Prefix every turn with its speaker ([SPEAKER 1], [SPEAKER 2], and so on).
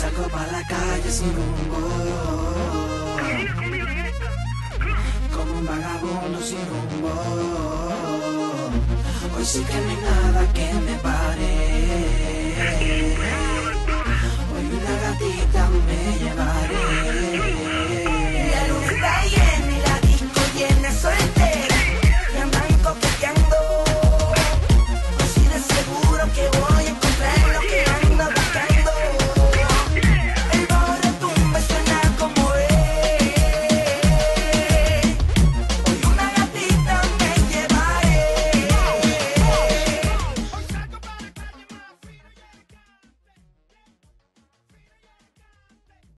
[SPEAKER 1] salgo pa' la calle sin rumbo, como un vagabundo sin rumbo. Hoy sí que no hay nada que me